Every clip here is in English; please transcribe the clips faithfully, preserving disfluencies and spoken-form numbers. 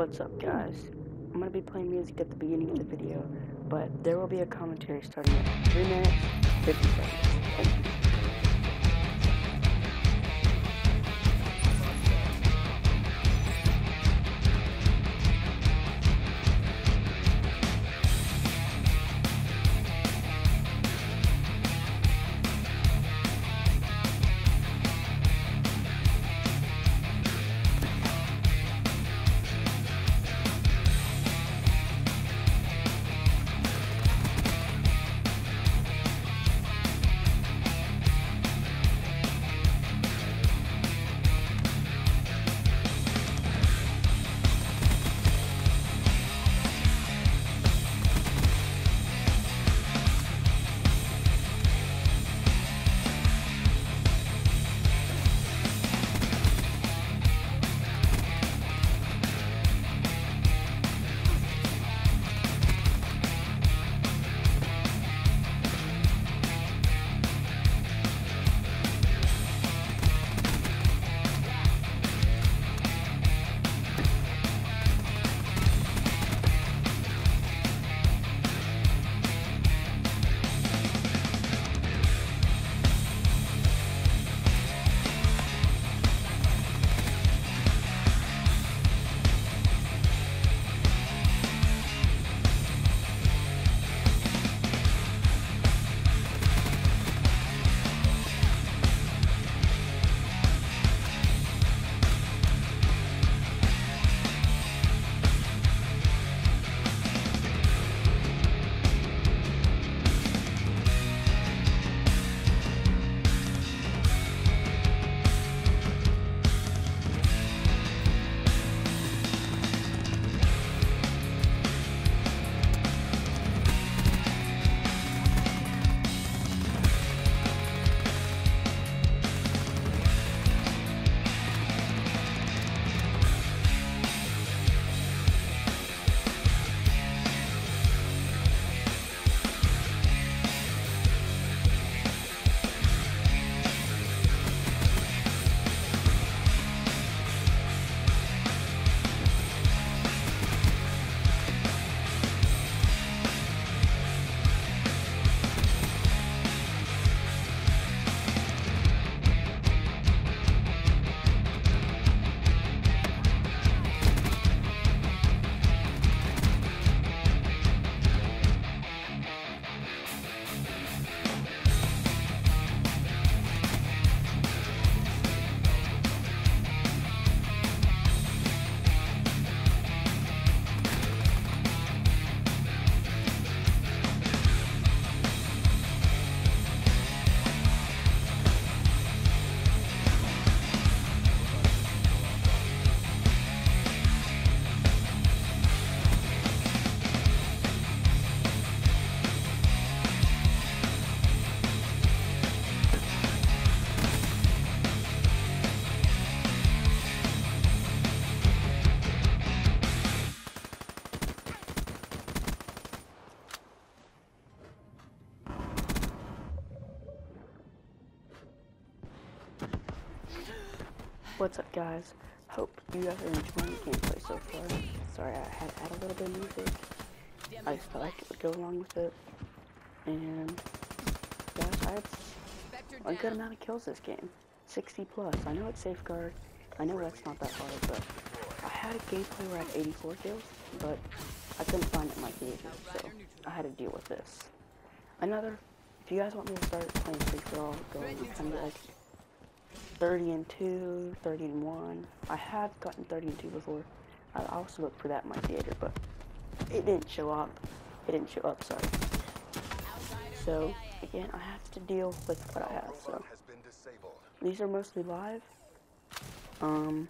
What's up, guys? I'm gonna be playing music at the beginning of the video, but there will be a commentary starting at three minutes, fifty seconds. Thank you. What's up, guys? Hope you guys are enjoying the gameplay so far. Sorry, I had to add a little bit of music. I just felt like it would go along with it. And guys, I had a good amount of kills this game. sixty plus. I know it's safeguard. I know that's not that hard, but I had a gameplay where I had eighty-four kills, but I couldn't find it in my theater, so I had to deal with this. Another, if you guys want me to start playing free-for-all, go and kind of like thirty and two, thirty and one. I have gotten thirty and two before. I also looked for that in my theater, but it didn't show up. It didn't show up, sorry. So, again, I have to deal with what I have, so. These are mostly live. Um,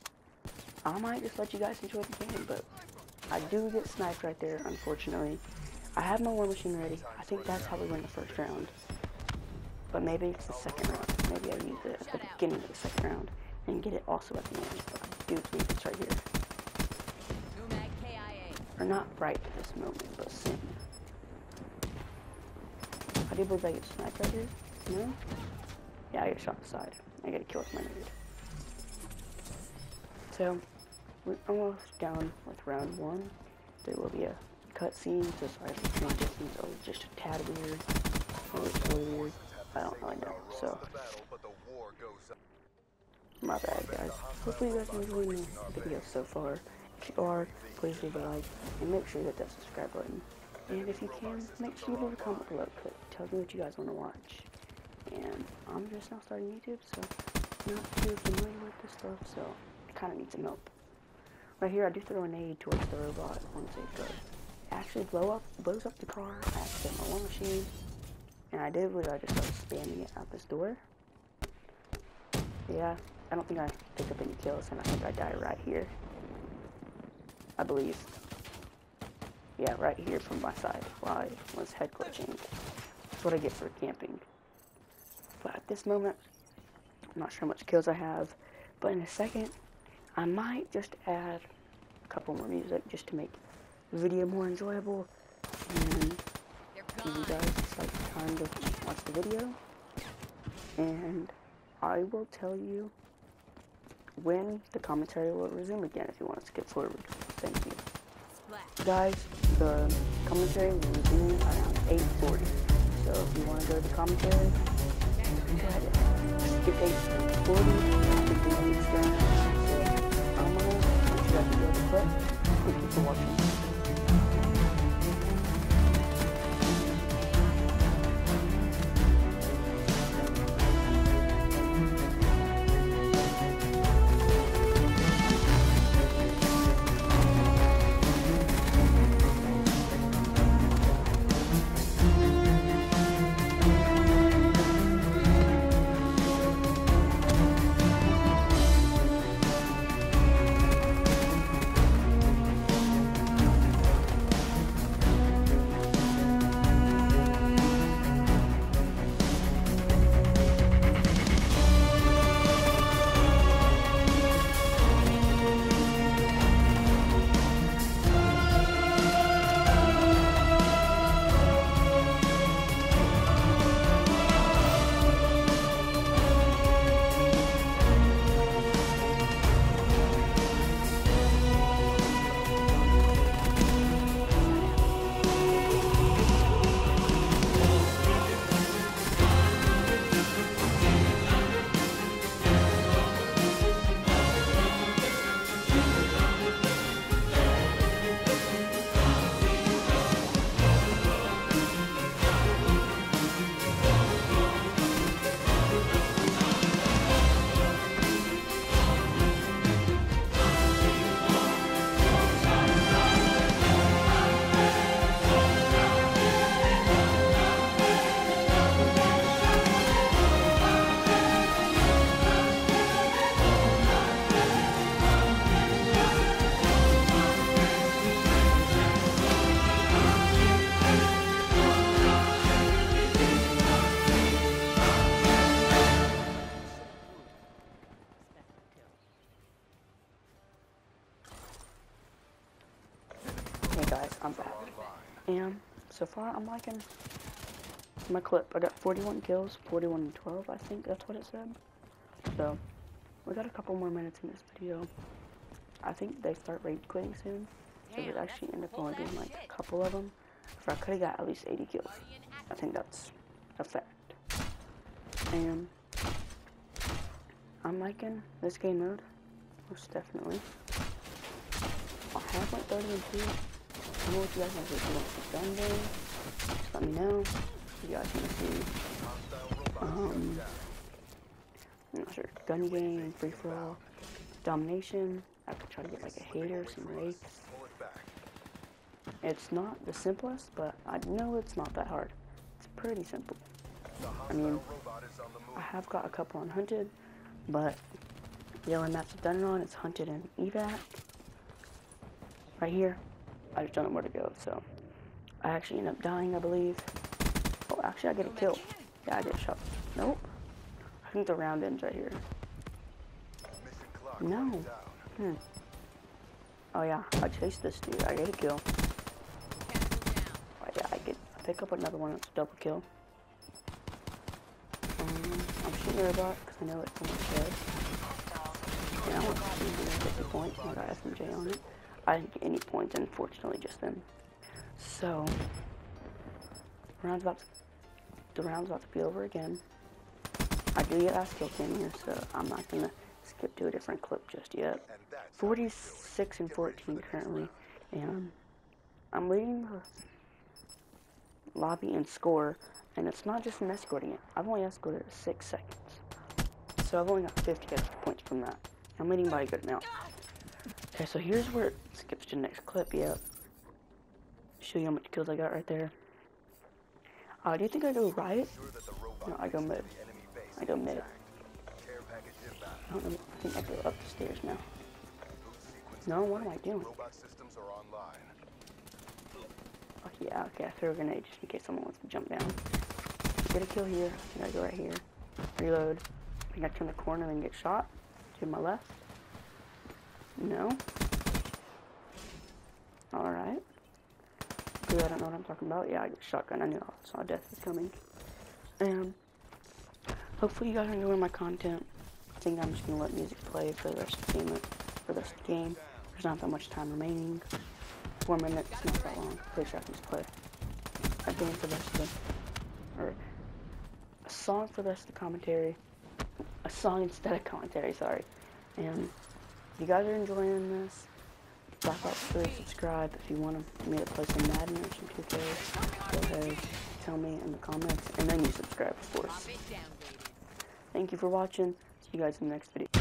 I might just let you guys enjoy the game, but I do get sniped right there, unfortunately. I have my war machine ready. I think that's how we win the first round. But maybe it's the second round. Maybe I use it at the beginning of the second round and get it also at the end. But I do think it's right here. Or not right at this moment, but soon. I do believe I get sniped right here. No? Yeah, I get shot in the side. I get a kill with my nade. So, we're almost done with round one. There will be a cutscene, so sorry if the transitions are just a tad weird, or it's really weird. I don't really know, so my bad, guys. Hopefully you guys are enjoying the video so far. If you are, please leave a like and make sure you hit that subscribe button. And if you can, make sure you leave a comment below. Tell me what you guys want to watch. And I'm just now starting YouTube, so I'm not too familiar with this stuff, so I kind of need some help. Right here, I do throw an aid towards the robot once it goes. It actually blow up, blows up the car. I accident my war machine, and I did was I just started spamming it out this door. Yeah, I don't think I picked up any kills, and I think I died right here. I believe. Yeah, right here from my side while I was head glitching. That's what I get for camping. But at this moment, I'm not sure how much kills I have, but in a second, I might just add a couple more music just to make the video more enjoyable and give you guys just like time to watch the video. And I will tell you when the commentary will resume again if you want to skip forward. Thank you. Guys, the commentary will resume around eight forty. So if you want to go to the commentary, go ahead and skip eight forty. Skip the next game. So I'm gonna let you guys enjoy the clip. Thank you for watching. Hey guys, I'm back. And so far I'm liking my clip. I got forty-one kills, forty-one and twelve, I think that's what it said. So we got a couple more minutes in this video. I think they start rage quitting soon, so it actually end up only being like a couple of them. So I could have got at least eighty kills. I think that's a fact. And I'm liking this game mode, most definitely. I have like thirty and two. I know what you guys want to see. If you want to see gun game, just let me know. If you guys want to see, um, I'm not sure, gun game, free for all, domination. I have to try to get like a hater, some wraiths. It's not the simplest, but I know it's not that hard. It's pretty simple. I mean, I have got a couple on hunted, but the only maps I've done it on is hunted and evac. Right here, I just don't know where to go, so I actually end up dying, I believe. Oh, actually, I get a kill. Yeah, I get shot. Nope. I think the round ends right here. No. Hmm. Oh yeah, I chased this dude. I get a kill. Oh, yeah, I get. I pick up another one. It's a double kill. Um, I'm shooting a robot because I know it's on the shed. and I want to see fifty points. I got S M J on it. I didn't get any points, unfortunately, just then. So, round's about to, the round's about to be over again. I do get last kill cam here, so I'm not gonna skip to a different clip just yet. forty-six and fourteen currently, and I'm leading the lobby and score, and it's not just from escorting it. I've only escorted it six seconds, so I've only got fifty extra points from that. I'm leading by a good amount. Okay, so here's where it skips to the next clip. Yeah, show you how much kills I got right there. Uh, do you think I go right? No, I go mid. I go mid. I don't know. I think I go up the stairs now. No, what am I doing? Oh, yeah, okay, I throw a grenade just in case someone wants to jump down. Get a kill here. I gotta go right here. Reload. I think I turn the corner and get shot. To my left. No. Alright. Good, I don't know what I'm talking about. Yeah, I get shotgun. I knew I saw death was coming. And hopefully you guys are enjoying my content. I think I'm just gonna let music play for the rest of the game. For the rest of the game. There's not that much time remaining. Four minutes, not that long. Pretty sure I can just play a game for the rest of the, or a song for the rest of the commentary. A song instead of commentary, sorry. And if you guys are enjoying this, drop out three, subscribe. If you want me to play some Madden or some two K, go ahead, tell me in the comments, and then you subscribe, of course. Thank you for watching. See you guys in the next video.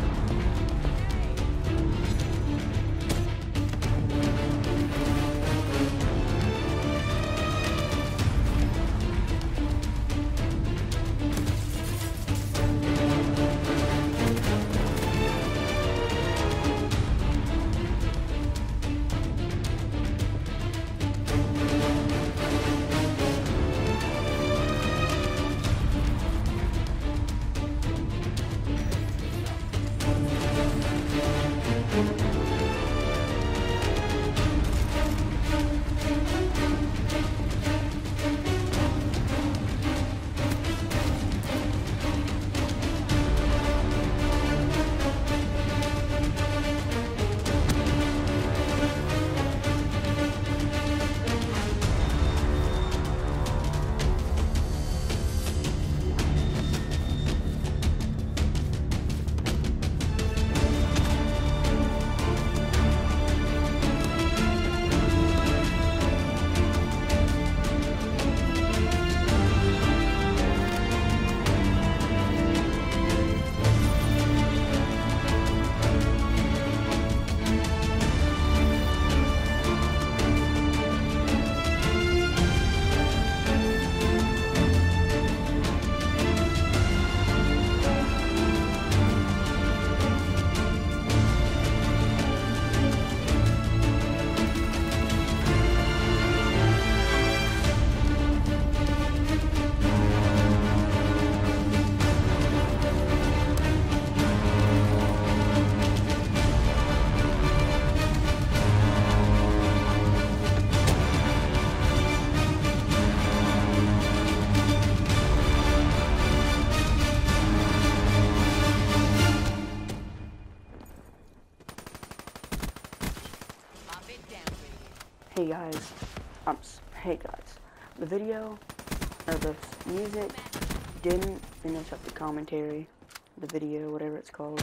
Hey guys, um, hey guys, the video, or the music, didn't finish up the commentary, the video, whatever it's called,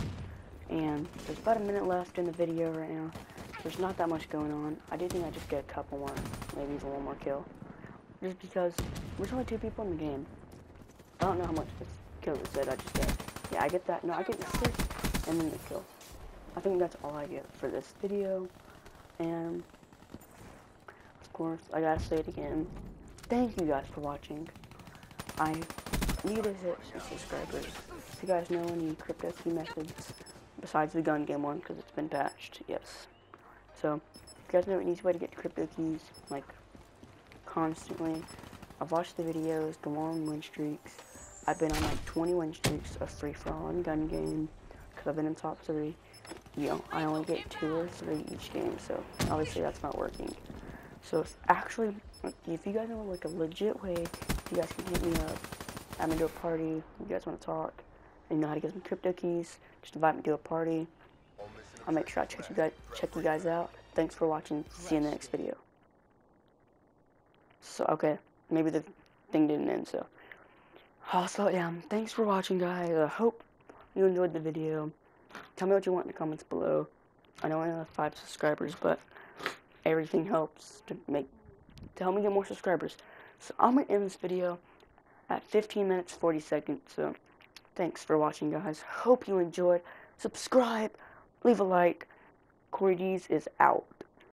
and there's about a minute left in the video right now. There's not that much going on. I do think I just get a couple more, maybe even one more kill, just because there's only two people in the game. I don't know how much this kill is said. I just get, yeah, I get that, no, I get the assist, and then the kill. I think that's all I get for this video, and of course, I gotta say it again. Thank you guys for watching. I need to hit some subscribers. If you guys know any crypto key methods besides the gun game one, because it's been patched, yes. So, if you guys know an easy way to get crypto keys, like constantly, I've watched the videos, the long win streaks. I've been on like twenty win streaks of free for all and gun game, because I've been in top three. You know, I only get two or three each game, so obviously that's not working. So if actually, if you guys know like a legit way, you guys can hit me up. I'm into a party. You guys want to talk? and you know how to get some crypto keys, just invite me to a party. I'll make sure I check you guys, check you guys out. Thanks for watching. See you in the next video. So, okay, maybe the thing didn't end, so I'll slow it down. Thanks for watching, guys. I hope you enjoyed the video. Tell me what you want in the comments below. I know I only have five subscribers, but everything helps to make to help me get more subscribers. So I'm gonna end this video at fifteen minutes forty seconds. So thanks for watching, guys. Hope you enjoyed. Subscribe, leave a like. Corey D's is out.